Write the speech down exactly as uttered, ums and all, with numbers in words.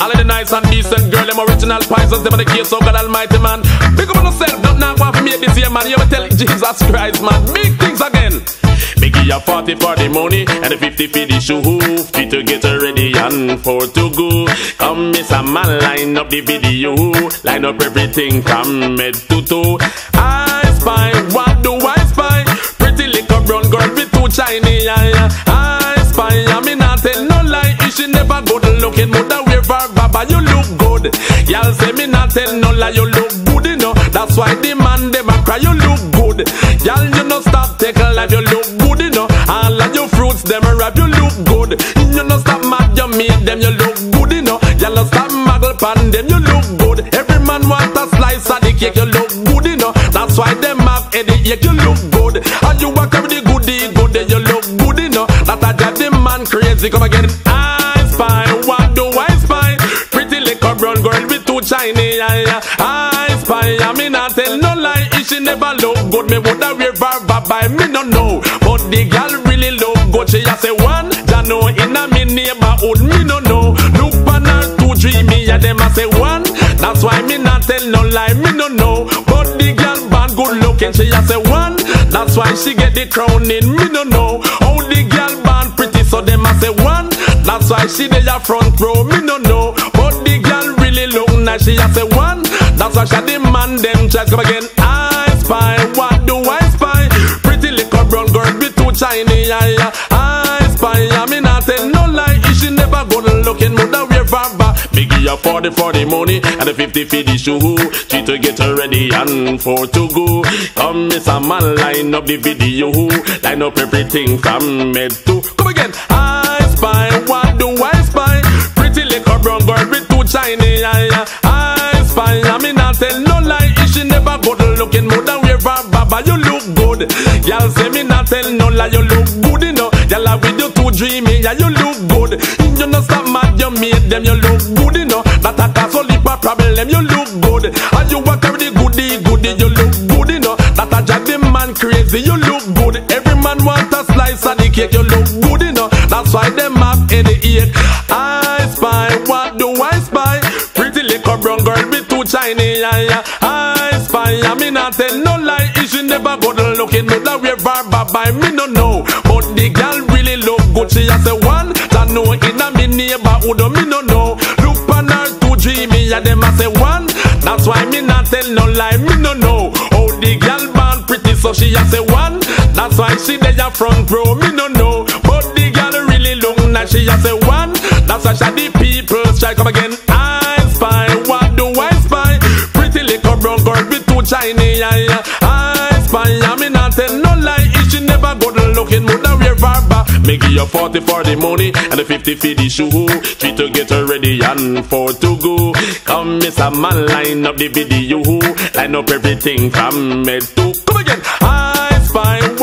All of the nice and decent girl, them original Pisces, them are the case, so God Almighty, man. Big up on yourself, don't not want to make this year, man. You ever tell Jesus Christ, man, big things again. Me give you forty for the money and the fifty for the shoe. Fit to get ready and for to go. Come, miss a man, line up the video. Line up everything from head to toe. I spy, what do I spy? Pretty little brown girl with two shiny eyes. I spy, I mean not tell no lie. If she never good looking, mother wear her baba, you look good. Y'all say me not tell no lie, you look good, you know. That's why the man them a cry, you look good. Y'all you know stop take a life, you look good, you know. All of your fruits them a rap, you look good. You know stop mad, you meet them, you look good, you know. Y'all know stop muggle pan them, you look good. Every man want a slice of the cake, you look good, you know. That's why them have headache, you look good. And you walk every goodie, goodie, you look good, you know. That I drive the man crazy, come again. I spy, what do I spy? Pretty little brown girl with two shiny eyes. I spy, I mean I tell no lie. If she never look good, me woulda wear her bye me no know. But the girl really look good. She a say one, ya know in a me neighborhood, me no know. Look on her two, three, me and them a say one. That's why me not tell no lie, me no know. But the girl bad good looking, she a say one. That's why she get the crown in, me no know. How the girl bad pretty, so them a say one. That's why she dey a front row, me no know. But the girl really look nice, she a say one. That's why she the man them try come again. I spy, what do I spy? Pretty little brown girl with two shiny eyes. I spy, I mean I tell no lie. If she never good looking, mother wear barba. Me give you forty for the money and the fifty for the shoe. She to get her ready and for to go. Come miss a man, line up the video. Line up everything from head to come again. I spy, what do I spy? Pretty little brown girl with two shiny eyes. I spy, I mean I tell no lie. If she never good looking, mother wear baba, you look good. Y'all say me not tell no lie, you look good, you know. Y'all have with you too dreamy, yeah, you look good. You know stop mad, you made them, you look good, you know. That a cause only a problem, you look good. And you walk every goodie, goodie, you look good, you know. That a drive the man crazy, you look good. Every man want a slice of the cake, you look good, you know. That's why them have headache. I spy, what do I spy? Pretty little brown girl with two shiny eyes. I spy, I mean I tell no lie. If she never good looking, mother wear barba by me no know. But the girl really look good, she a say one. That know in a me neighborhood, me no know. Look on her two dreamy, and them a say one. That's why me not tell no lie, me no know. Oh the girl born pretty, so she a say one. That's why she dey a front row, me no know. But the girl really look nice, she a say one. That's why she the people strike come again. I spy, what do I spy? Pretty little brown girl with two shiny eyes. I spy, I mean not tell no lie. If she never good looking, mother wear barba. Me give you forty for the money and the fifty for the shoe. She to get her ready and for to go. Come miss a man, line up the video. Line up everything from head to come again. I spy.